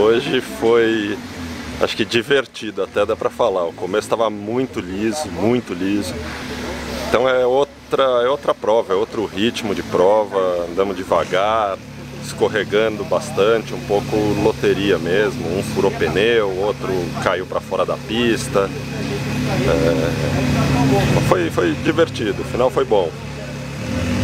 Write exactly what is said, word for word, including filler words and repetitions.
hoje foi, acho que divertido, até dá pra falar. O começo estava muito liso, muito liso. Então é outra, é outra prova, é outro ritmo de prova, andamos devagar, escorregando bastante, um pouco loteria mesmo. Um furou pneu, outro caiu para fora da pista. É, foi, foi divertido, o final foi bom.